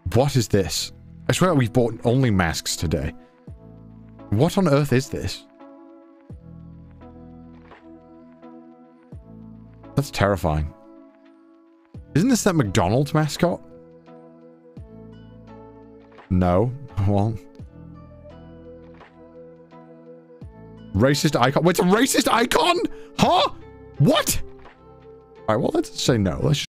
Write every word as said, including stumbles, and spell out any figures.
What is this? I swear we've bought only masks today. What on earth is this? That's terrifying. Isn't this that McDonald's mascot? No. Well... Racist icon? Wait, it's a racist icon? Huh? What? Alright, well, let's say no. Let's